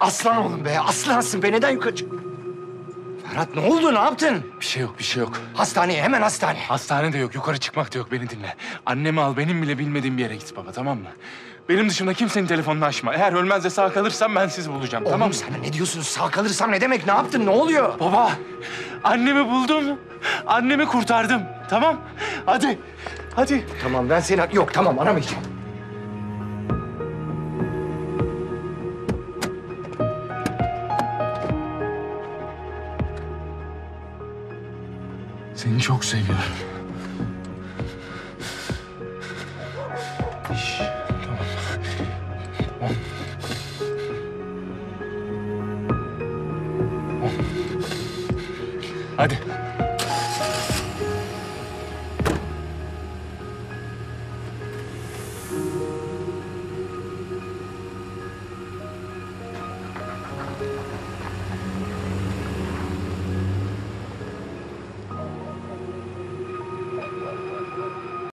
Aslan oğlum be, aslansın be. Neden yukarı çık... Ferhat ne oldu, ne yaptın? Bir şey yok, bir şey yok. Hastaneye, hemen hastaneye. Hastane de yok, yukarı çıkmak da yok. Beni dinle. Annemi al, benim bile bilmediğim bir yere git baba, tamam mı? Benim dışında kimsenin telefonunu açma. Eğer ölmez de sağ kalırsam ben sizi bulacağım, Oğlum tamam mı? sen ne diyorsun? Sağ kalırsam ne demek? Ne yaptın? Ne oluyor? Baba, annemi buldum. Annemi kurtardım, tamam? Hadi, hadi. Tamam ben seni... Yok tamam aramayacağım. Seni çok seviyorum. Tamam. Tamam. Hadi.